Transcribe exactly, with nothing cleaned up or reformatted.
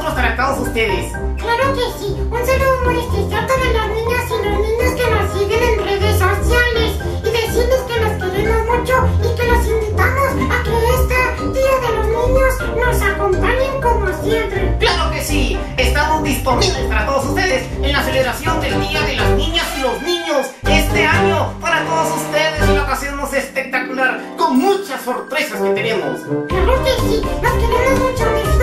nosotros para todos ustedes. Claro que sí. Un saludo muy especial para las niñas y los niños que nos siguen en redes sociales. Y decirles que los queremos mucho y que los invitamos a que este Día de los Niños nos acompañen como siempre. ¡Claro que sí! Estamos disponibles para todos ustedes en la celebración del Día de las Niñas y los Niños este año para todos ustedes. Una ocasión espectacular con muchas sorpresas que tenemos. Claro que sí. Los queremos mucho, mis